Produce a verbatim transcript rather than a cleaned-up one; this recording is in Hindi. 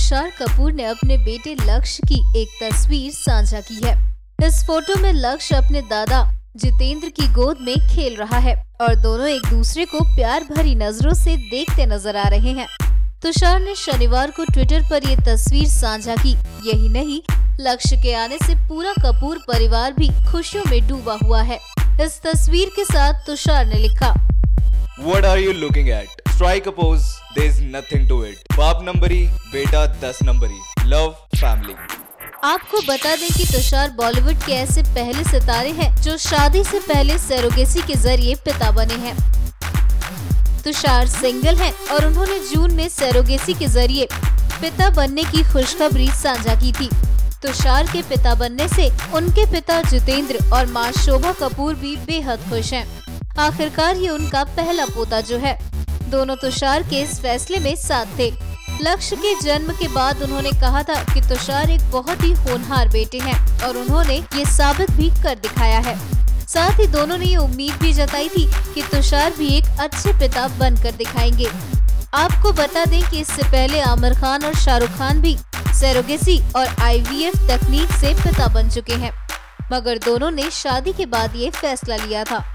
तुषार कपूर ने अपने बेटे लक्ष्य की एक तस्वीर साझा की है। इस फोटो में लक्ष्य अपने दादा जितेंद्र की गोद में खेल रहा है और दोनों एक दूसरे को प्यार भरी नजरों से देखते नजर आ रहे हैं। तुषार ने शनिवार को ट्विटर पर ये तस्वीर साझा की। यही नहीं, लक्ष्य के आने से पूरा कपूर परिवार भी खुशियों में डूबा हुआ है। इस तस्वीर के साथ तुषार ने लिखा, What are you looking at? Strike a pose. There's nothing to it. बाप नंबरी, बेटा दस नंबरी. Love, family. आपको बता दें कि तुषार बॉलीवुड के ऐसे पहले सितारे हैं जो शादी से पहले सरोगेसी के जरिए पिता बने हैं। तुषार सिंगल हैं और उन्होंने जून में सरोगेसी के जरिए पिता बनने की खुशखबरी साझा की थी। तुषार के पिता बनने से उनके पिता जितेंद्र और मां शोभा कपूर भी बेहद खुश हैं। आखिरकार ये उनका पहला पोता जो है। दोनों तुषार के इस फैसले में साथ थे। लक्ष्य के जन्म के बाद उन्होंने कहा था कि तुषार एक बहुत ही होनहार बेटे हैं और उन्होंने ये साबित भी कर दिखाया है। साथ ही दोनों ने ये उम्मीद भी जताई थी कि तुषार भी एक अच्छे पिता बनकर दिखाएंगे। आपको बता दें कि इससे पहले आमिर खान और शाहरुख खान भी सरोगेसी और आई वी एफ तकनीक से पिता बन चुके हैं, मगर दोनों ने शादी के बाद ये फैसला लिया था।